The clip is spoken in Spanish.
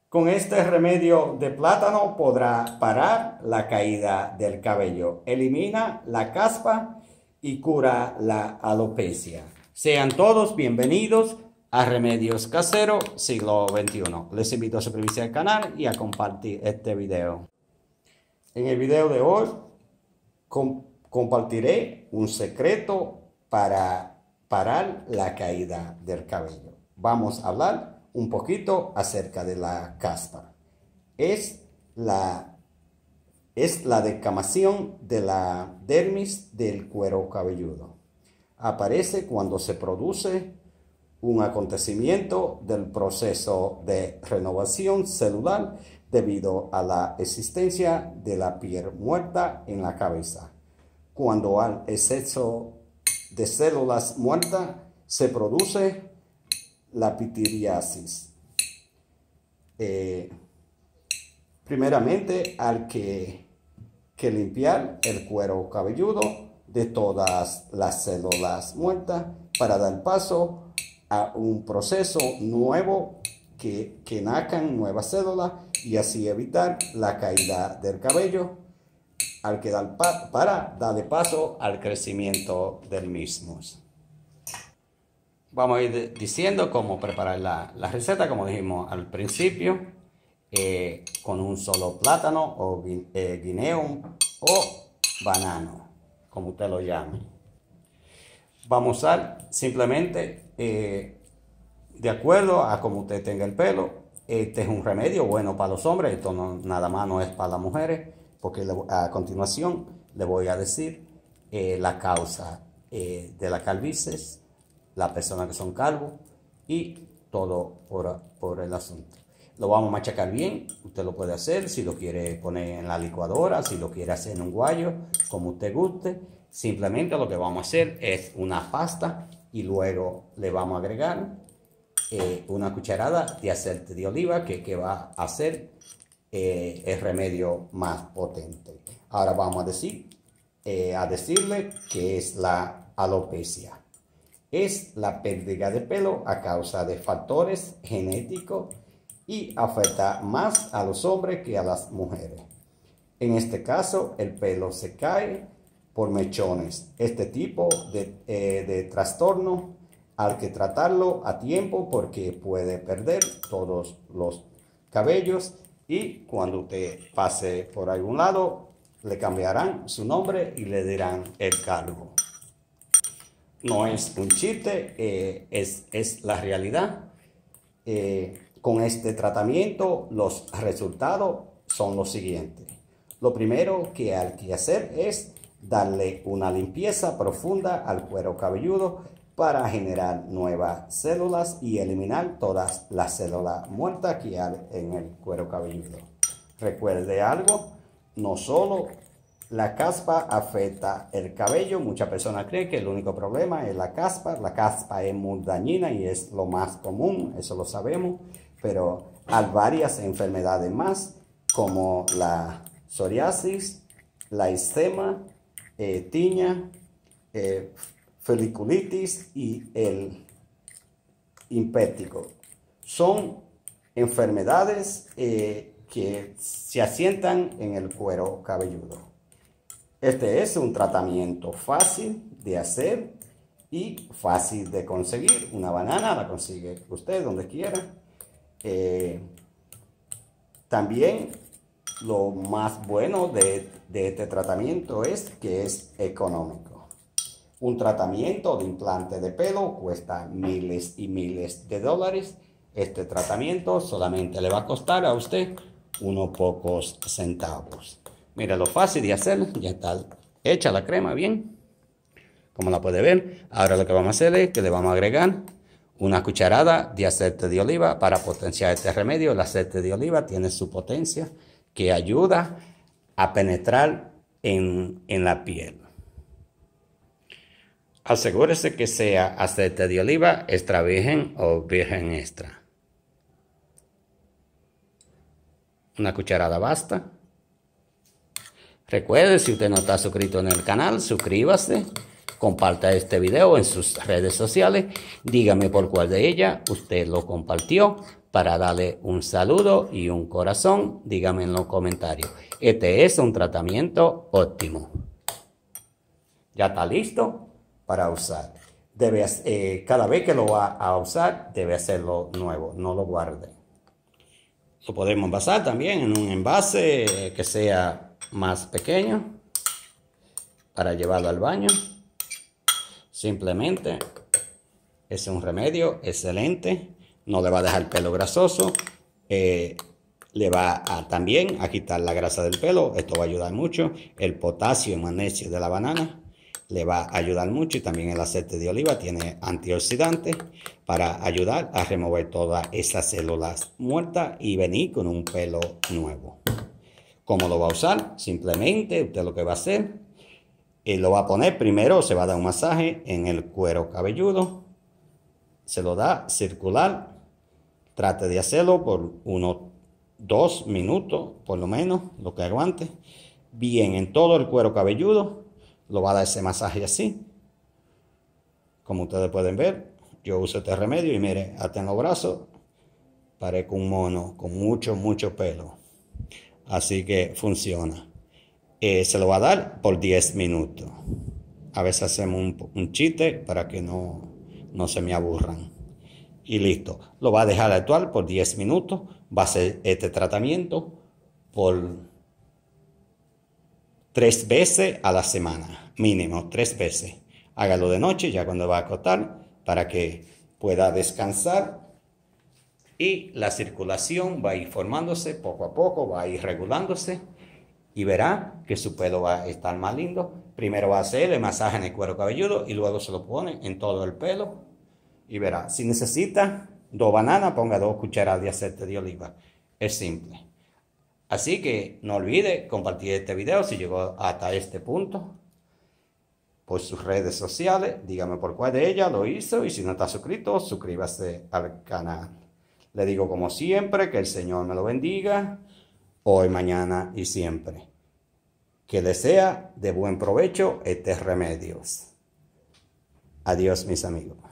Con este remedio de plátano podrá parar la caída del cabello, elimina la caspa y cura la alopecia. Sean todos bienvenidos a Remedios Caseros Siglo XXI. Les invito a suscribirse al canal y a compartir este video. En el video de hoy compartiré un secreto para parar la caída del cabello. Vamos a hablar un poquito acerca de la caspa. Es la descamación de la dermis del cuero cabelludo. Aparece cuando se produce un acontecimiento del proceso de renovación celular debido a la existencia de la piel muerta en la cabeza. Cuando hay exceso de células muertas, se produce la pitiriasis. Primeramente hay que limpiar el cuero cabelludo de todas las células muertas para dar paso a un proceso nuevo que nazcan nuevas células y así evitar la caída del cabello para darle paso al crecimiento del mismo. Vamos a ir diciendo cómo preparar la receta, como dijimos al principio, con un solo plátano o guineo o banano, como usted lo llame. Vamos a usar simplemente, de acuerdo a como usted tenga el pelo. Este es un remedio bueno para los hombres, esto nada más no es para las mujeres, porque a continuación le voy a decir la causa de la calvicie, las personas que son calvos y todo por el asunto. Lo vamos a machacar bien, usted lo puede hacer, si lo quiere poner en la licuadora, si lo quiere hacer en un guayo, como usted guste. Simplemente lo que vamos a hacer es una pasta y luego le vamos a agregar una cucharada de aceite de oliva que va a hacer el remedio más potente. Ahora vamos a decirle que es la alopecia. Es la pérdida de pelo a causa de factores genéticos y afecta más a los hombres que a las mujeres. En este caso, el pelo se cae por mechones. Este tipo de trastorno hay que tratarlo a tiempo porque puede perder todos los cabellos y cuando usted pase por algún lado le cambiarán su nombre y le dirán el calvo. No es un chiste, es la realidad. Con este tratamiento los resultados son los siguientes. Lo primero que hay que hacer es darle una limpieza profunda al cuero cabelludo para generar nuevas células y eliminar todas las células muertas que hay en el cuero cabelludo. Recuerde algo, no solo la caspa afecta el cabello. Muchas personas creen que el único problema es la caspa. La caspa es muy dañina y es lo más común, eso lo sabemos. Pero hay varias enfermedades más, como la psoriasis, la eczema, tiña, foliculitis y el impético. Son enfermedades que se asientan en el cuero cabelludo. Este es un tratamiento fácil de hacer y fácil de conseguir. Una banana la consigue usted donde quiera. También lo más bueno de este tratamiento es que es económico. Un tratamiento de implante de pelo cuesta miles y miles de dólares. Este tratamiento solamente le va a costar a usted unos pocos centavos. Mira lo fácil de hacer, ya está hecha la crema bien, como la puede ver. Ahora lo que vamos a hacer es que le vamos a agregar una cucharada de aceite de oliva para potenciar este remedio. El aceite de oliva tiene su potencia que ayuda a penetrar en la piel. Asegúrese que sea aceite de oliva extra virgen o virgen extra. Una cucharada basta. Recuerde, si usted no está suscrito en el canal, suscríbase Comparta este video en sus redes sociales. Dígame por cuál de ellas usted lo compartió para darle un saludo y un corazón. Dígame en los comentarios. Este es un tratamiento óptimo. Ya está listo para usar. Cada vez que lo va a usar, debe hacerlo nuevo. No lo guarde. Lo podemos envasar también en un envase que sea más pequeño para llevarlo al baño. Simplemente es un remedio excelente. No le va a dejar el pelo grasoso. Le va también a quitar la grasa del pelo. Esto va a ayudar mucho. El potasio y magnesio de la banana le va a ayudar mucho. Y también el aceite de oliva tiene antioxidantes para ayudar a remover todas esas células muertas y venir con un pelo nuevo. ¿Cómo lo va a usar? Simplemente usted lo que va a hacer, lo va a poner primero, se va a dar un masaje en el cuero cabelludo. Se lo da circular. Trate de hacerlo por unos 2 minutos, por lo menos, lo que aguante. Bien, en todo el cuero cabelludo. Lo va a dar ese masaje así. Como ustedes pueden ver, yo uso este remedio y mire, hasta en los brazos parezco un mono con mucho pelo. Así que funciona. Se lo va a dar por 10 minutos. A veces hacemos un chiste para que no se me aburran. Y listo. Lo va a dejar actuar por 10 minutos. Va a hacer este tratamiento por 3 veces a la semana. Mínimo 3 veces. Hágalo de noche ya cuando va a acostar para que pueda descansar. Y la circulación va a ir formándose poco a poco. Va a ir regulándose. Y verá que su pelo va a estar más lindo. Primero va a hacer el masaje en el cuero cabelludo y luego se lo pone en todo el pelo. Y verá, si necesita 2 bananas, ponga 2 cucharadas de aceite de oliva. Es simple. Así que no olvide compartir este video si llegó hasta este punto. Por sus redes sociales, dígame por cuál de ellas lo hizo. Y si no está suscrito, suscríbase al canal. Le digo como siempre que el Señor me lo bendiga. Hoy, mañana y siempre. Que le sea de buen provecho estos remedios. Adiós, mis amigos.